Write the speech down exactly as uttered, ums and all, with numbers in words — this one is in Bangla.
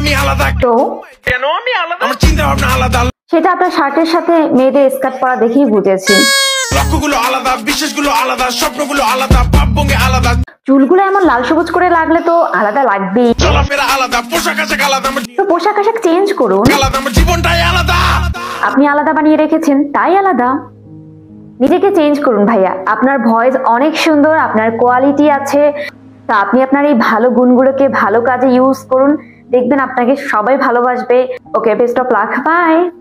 আমি আলাদা, তো কেন আমি আলাদা, আমার চিন্তা ভাবনা আলাদা, সেটা আপনার শার্টের সাথে মেয়েদের স্কার্ট পরা দেখেই বুঝেছি। লক্ষ্যগুলো আলাদা, বিশ্বাসগুলো আলাদা, স্বপ্নগুলো আলাদা, ভাবভঙ্গি আলাদা, চুলগুলো এমন লাল সবুজ করে লাগলে তো আলাদা লাগবেই। চলাফেরা আলাদা, পোশাক আশাক আলাদা, আমার তো পোশাক আশাক চেঞ্জ করুন। আলাদা, আমার জীবনটাই আলাদা। আপনি আলাদা বানিয়ে রেখেছেন তাই আলাদা। নিজেকে চেঞ্জ করুন ভাইয়া। আপনার ভয়েস অনেক সুন্দর, আপনার কোয়ালিটি আছে, তা আপনি আপনার এই ভালো গুণগুলোকে ভালো কাজে ইউজ করুন, দেখবেন আপনাকে সবাই ভালোবাসবে। Okay, best of luck, by.